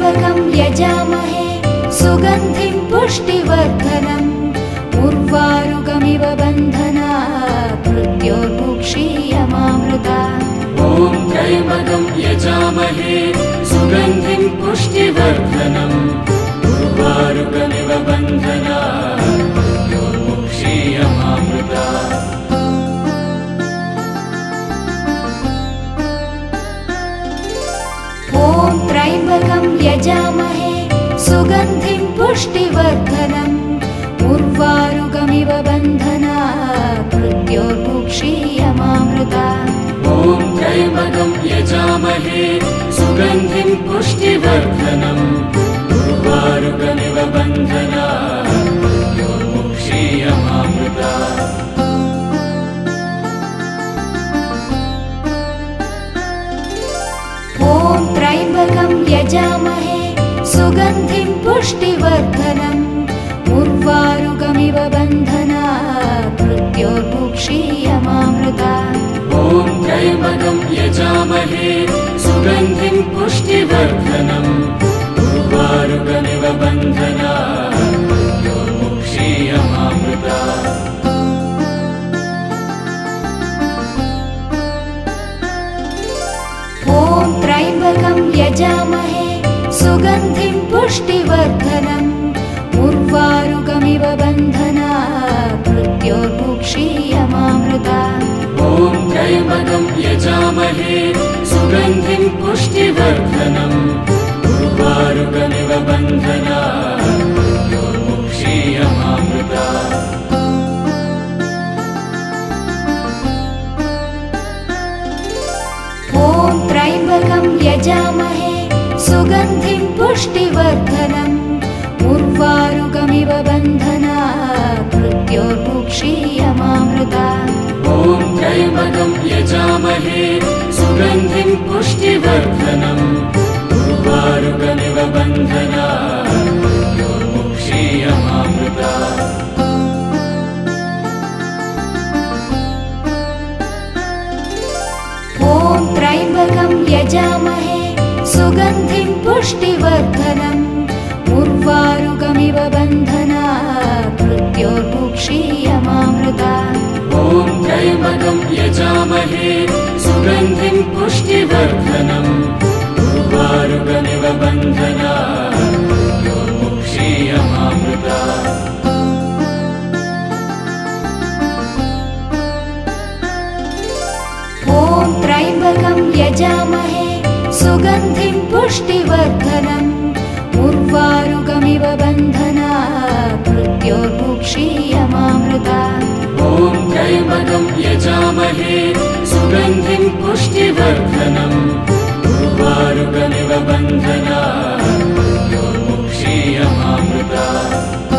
त्र्यम्बकं यजामहे सुगन्धिं पुष्टिवर्धनम् उर्वारुकमिव बन्धनात् मृत्योर्मुक्षीयमामृतात्। ॐ त्र्यम्बकं यजामहे सुगन्धिं पुष्टिवर्धनम् उर्वारुकमिव बन्धनात् मृत्योर्मुक्षीयमामृतात्। ॐ त्र्यम्बकं यजामहे सुगन्धिं पुष्टिवर्धनम् उर्वारुकमिव बन्धनात् मृत्योर्मुक्षीयमामृतात्। ॐ त्र्यम्बकं यजामहे सुगन्धिं पुष्टिवर्धनम् उर्वारुकमिव बन्धनात् मृत्योर्मुक्षीयमामृतात्। ॐ त्र्यम्बकं यजामहे सुगन्धिं पुष्टिवर्धनम् उर्वारुकमिव बन्धनात् मृत्योर्मुक्षीयमामृतात्। ॐ त्र्यम्बकं यजामहे सुगन्धिं पुष्टिवर्धनम् उर्वारुकमिव बन्धनात् मृत्योर्मुक्षीयमामृतात्। ॐ त्र्यम्बकं यजामहे सुगन्धिं पुष्टिवर्धनम् उर्वारुकमिव बन्धनात् मृत्योर्मुक्षीयमामृतात्। ॐ त्र्यम्बकं यजामहे सुगन्धिं पुष्टिवर्धनम् उर्वारुकमिव बन्धनात् मृत्योर्मुक्षीयमामृतात्। ॐ त्र्यम्बकं यजामहे सुगन्धिं पुष्टिवर्धनम् उर्वारुकमिव बन्धनात् मृत्योर्मुक्षीयमामृतात्। ॐ त्र्यम्बकं यजामहे सुगन्धिं पुष्टिवर्धनम् उर्वारुकमिव बन्धनात् मृत्योर्मुक्षीयमामृतात्। ॐ त्र्यम्बकं यजामहे सुगन्धिं पुष्टिवर्धनम् उर्वारुकमिव बन्धनात् मृत्योर्मुक्षीयमामृतात्। ॐ त्र्यम्बकं यजामहे सुगन्धिं पुष्टिवर्धनम् उर्वारुकमिव बन्धनात् मृत्योर्मुक्षीयमामृतात्। ॐ त्र्यम्बकं यजामहे सुगन्धिं पुष्टिवर्धनम् उर्वारुकमिव बन्धनात् मृत्योर्मुक्षीयमामृतात्। ॐ त्र्यम्बकं यजामहे सुगन्धिं पुष्टिवर्धनम् उर्वारुकमिव बन्धनात् मृत्योर्मुक्षीयमामृतात्।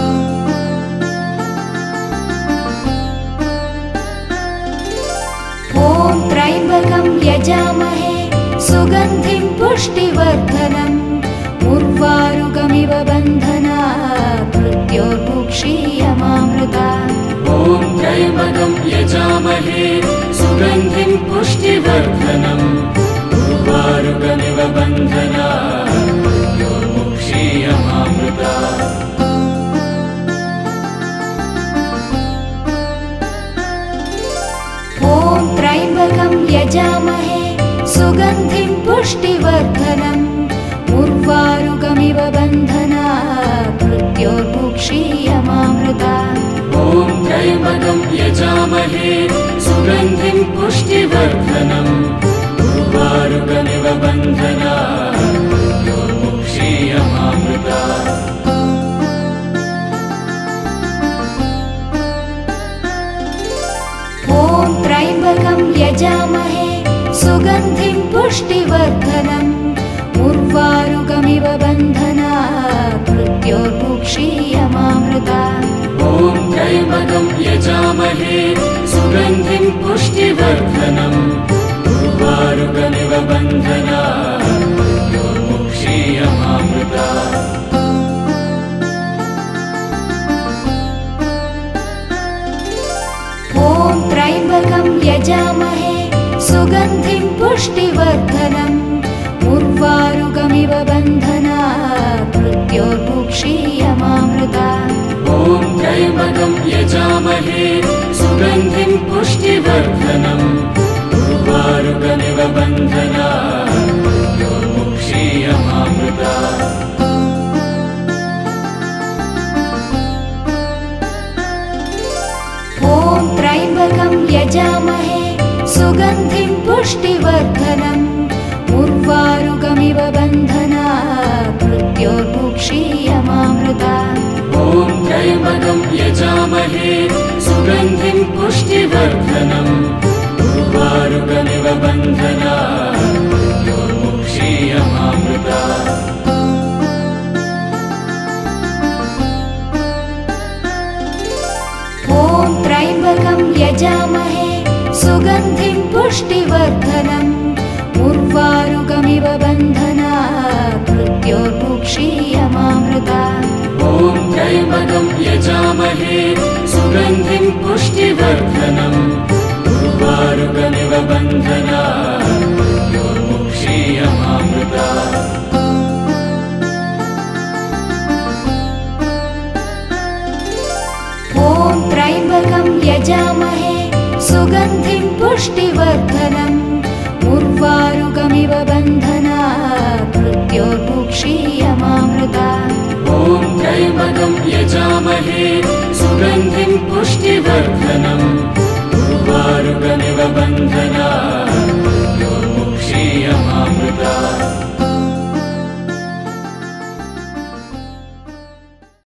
ॐ त्र्यम्बकं यजामहे सुगन्धिं पुष्टिवर्धनम् उर्वारुकमिव बन्धनात् मृत्योर्मुक्षीयमामृतात्। ॐ त्र्यम्बकं यजामहे सुगन्धिं पुष्टिवर्धनम् उर्वारुकमिव बन्धनात् मृत्योर्मुक्षीयमामृतात्। ॐ त्र्यम्बकं यजामहे सुगन्धिं पुष्टिवर्धनम् उर्वारुकमिव बन्धनात् मृत्योर्मुक्षीयमामृतात्। ॐ त्र्यम्बकं यजामहे सुगन्धिं पुष्टिवर्धनम् उर्वारुकमिव बन्धनात् मृत्योर्मुक्षीयमामृतात्। ॐ त्र्यम्बकं यजामहे सुगन्धिं पुष्टिवर्धनम् उर्वारुकमिव बन्धनात् मृत्योर्मुक्षीयमामृतात्। ॐ त्र्यम्बकं यजामहे सुगन्धिं पुष्टिवर्धनम् उर्वारुकमिव बन्धनात् मृत्योर्मुक्षीयमामृतात्। ॐ त्र्यम्बकं यजामहे सुगन्धिं पुष्टिवर्धनम् उर्वारुकमिव बन्धनात् यजामहे सुगन्धिं पुष्टिवर्धनम् उर्वारुकमिव बन्धनात् मृत्योर्मुक्षीयमामृतात् ॐ त्र्यम्बकं यजामहे सुगन्धिं पुष्टिवर्धनम् उर्वारुकमिव बन्धनात् मृत्योर्मुक्षीयमामृतात् ॐ त्र्यम्बकं यजामहे सुगन्धिं पुष्टिवर्धनम् उर्वारुकमिव बन्धनात् मृत्योर्मुक्षीयमामृतात् ॐ त्र्यम्बकं यजामहे सुगन्धिं पुष्टिवर्धनम् उर्वारुकमिव बन्धनात् मृत्योर्मुक्षीयमामृतात् ॐ त्र्यम्बकं यजामहे सुगन्धिं पुष्टिवर्धनम् उर्वारुकमिव बन्धनात् मृत्योर्मुक्षीयमामृतात् ॐ त्र्यम्बकं यजामहे सुगन्धिं पुष्टिवर्धनम् उर्वारुकमिव बन्धनात् मृत्योर्मुक्षीयमामृतात् ॐ त्र्यम्बकं यजामहे सुगन्धिं पुष्टिवर्धनम् उर्वारुकमिव बन्धनात् मृत्योर्मुक्षीयमामृतात्